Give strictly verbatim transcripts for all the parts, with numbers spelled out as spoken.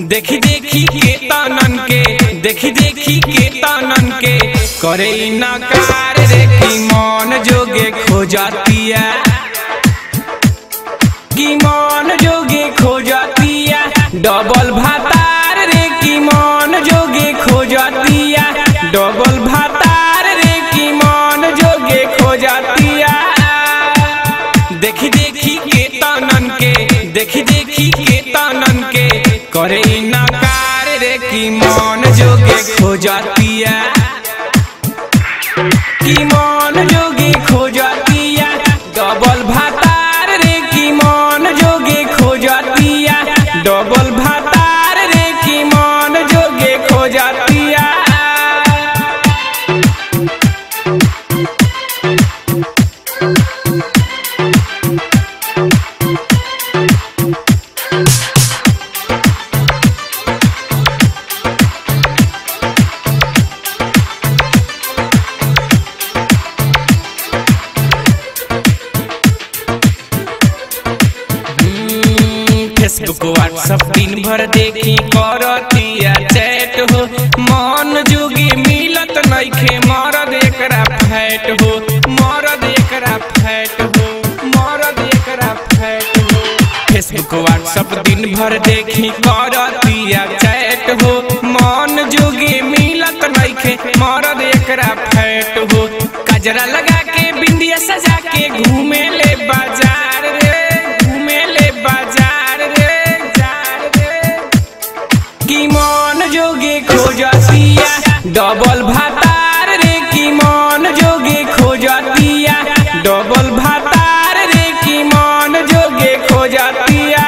देखी देखी के तानन के देखी देखी के तानन के करे नकार रे की मन जोगे खो जाती है की मन जोगे खो जाती है डबल भातार रे की मन जोगे खो जाती है डबल भातार रे की मन जोगे खो जाती है देखी देखी के तानन के देखी देखी के तानन के करे नकार रे की मन जोगे खो जाती है की मन जोगे खो जाती है डबल भातार रे की मन जोगे खो जाती है डबल भातार रे की मन जोगे खो जाती है। फेसबुक व्हाट्सएप दिन भर देखी करतिया चैट हो मन जोगे मिलत नइखे मरद एकरा फैट हो मरद एकरा फैट हो मरद एकरा फैट हो फेसबुक व्हाट्सएप दिन भर देखी करतिया चैट हो मन जोगे मिलत नइखे मरद एकरा फैट हो कजरा लगा के बिंदिया सजा के घूमे ले बाजार रे घूमे ले बाजार की मन जोगे खो जाती है डबल भातार रे की मन जोगे खो जाती है डबल भातार रे की मन जोगे खो जाती है।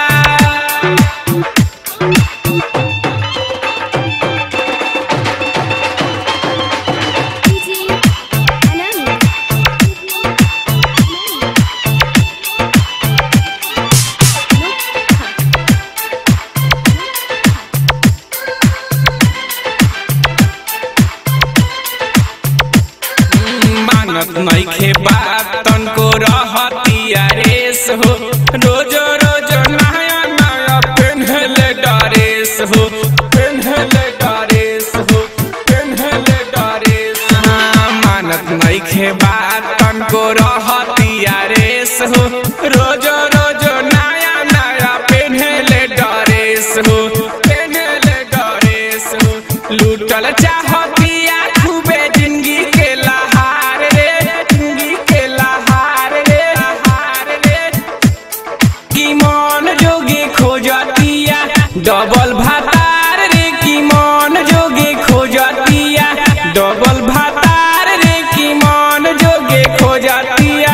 नइखे बात तनको रहतिया रेस हो रोज रोज नया नया पेन्हले ड्रेस हो पेन्हले ड्रेस हो पेन्हले ड्रेस मानत नइखे बात तनको रहतिया रेस हो रोज रोज नया नया पेन्हले ड्रेस हो पेन्हले ड्रेस हो लूटल चाहतिया खूबे जिंदगी के लहार रे जिंदगी के लहार रे लहार रे की मन जोगे खो जाती है डबल भातार रे की मन जोगे खो जाती है डबल भातार रे की मन जोगे खो जाती है।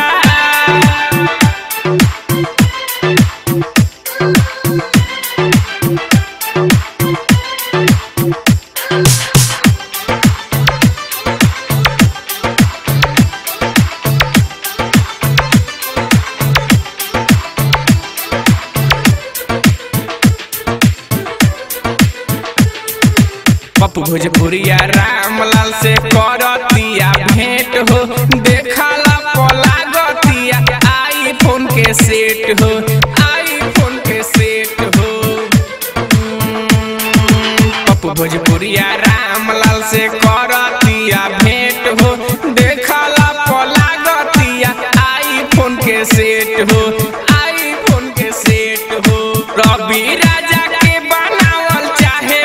पप्पू भोजपुरिया रामलाल से करतिया भेंट हो देखला पलागतिया आईफोन के सेट हो आईफोन के सेट हो पप्पू भोजपुरिया रामलाल से करतिया भेंट हो देखला पलागतिया आईफोन के सेट हो आईफोन के सेट हो रवि राजा के बनावल चाहे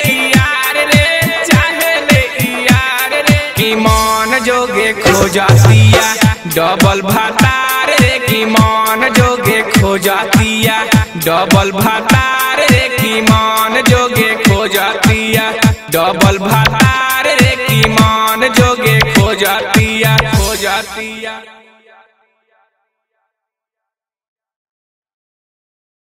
मन जोगे खो जाती है डबल भातार रे की मन जोगे खो जाती है डबल भातार रे की मन जोगे खो जाती है डबल भातार रे की मन जोगे खो जाती है खो जाती है।